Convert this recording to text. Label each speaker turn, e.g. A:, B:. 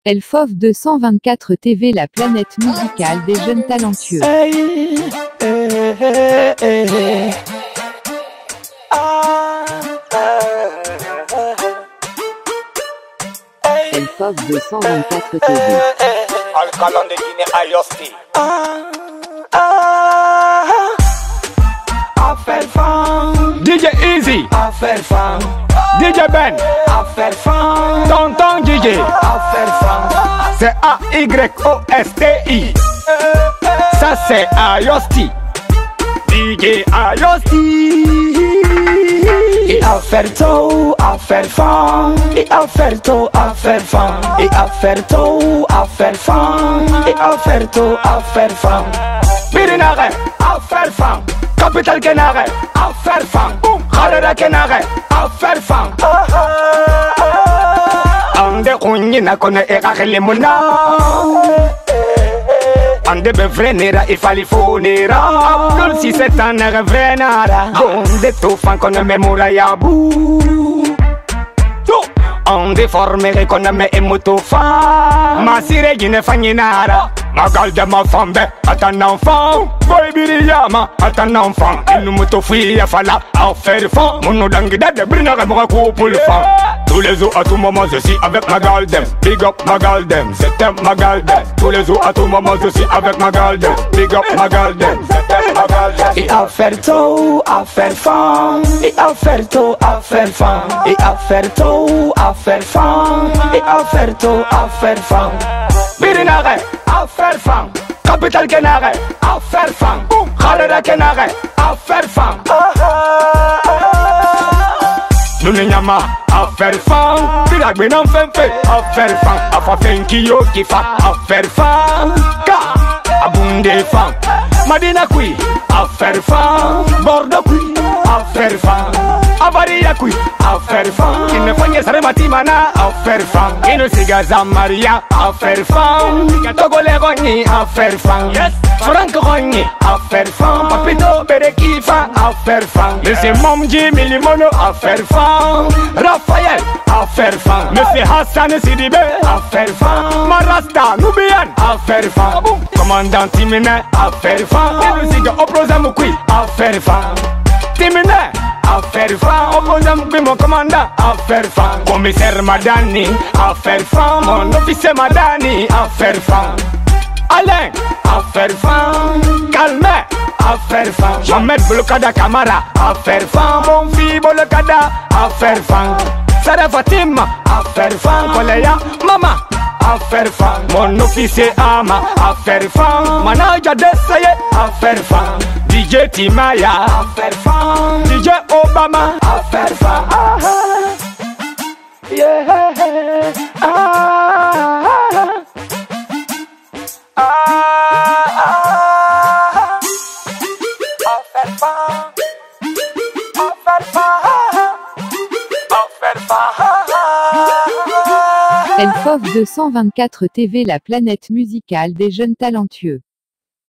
A: Elfov 224 TV, la planète musicale des jeunes talentueux.
B: Hey, hey, hey, hey.
A: Elfov 224 TV.
B: Alcalon de Guinée Ayosti. Affaire femme. DJ Easy. Affaire femme. DJ Ben. Affaire femme. Tonton DJ. Affaire femme. C'est A-Y-O-S-T-I. Ça c'est Ayosti. DJ Ayosti. Et affaire to, affaire femme. Et affaire to, affaire femme. Et affaire to, affaire femme. Et affaire to, affaire femme. Birinare, affaire femme. Capital Kenare, affaire femme. Khalera Kenare, affaire femme. Ande kunyina kone ekakele muna. Ande be vrenera ifali fonera. Abdul si setanere vrenara. Onde tofan kone memora yabu. Ande formere kone me emotofa. Masire gine faninara. Magal de ma femme, à un enfant. Boy biriyama, à un enfant. Il nous motofie à fala, à faire fond. Mon dangida de brina remora pour le fond. Tous les jours à tout moment je suis avec ma galdem. Big up ma galdem, c'était ma galdem. Tous les jours à tout moment je suis avec ma galdem. Big up ma galdem, c'était ma galdem. Et affaire to, affaire femme. Et affaire to, affaire femme. Et affaire to, affaire femme. Et affaire to, affaire femme. Birinare, affaire femme. Capital Kenare, affaire femme. Khalera Kenare, affaire femme. Nunyama, affaire femme. Piragbe non femfe, affaire femme. Afa fenkiyo kifa, affaire femme. Ka, abunde femme. Madina kui, affaire femme. Bordeaux kui, affaire femme. Avaria kui, affaire femme. Qui ne fanye saremati mana, affaire femme. Qui ne sigaza Maria, affaire femme. Togole rogni, affaire femme. Yes. Franck rogni, affaire femme. Papito berekifa, affaire femme. Monsieur Momji Milimono, affaire femme. Raphaël, affaire femme. Monsieur Hassan Sidibe, affaire femme. Marasta Nubian, affaire femme. Commandant Timine, affaire femme. Et le siga opposé Moukui, affaire femme. Timine, affaire femme. Opposé Moukui, mon commandant, affaire femme. Commissaire Madani, affaire femme. Mon officier Madani, affaire femme. Alain, affaire femme. Calme, affaire femme. Mohamed Bolokada Kamara, affaire femme. Mon fils Bolokada, affaire femme. Sarah Fatima, affaire femme. Koleya, maman, affaire femme. Mon officier Ama, affaire femme. Manager Desaye, affaire femme. DJ Timaya, affaire femme. DJ Obama, affaire femme. Yeah.
A: Elfov 224 TV, la planète musicale des jeunes talentueux.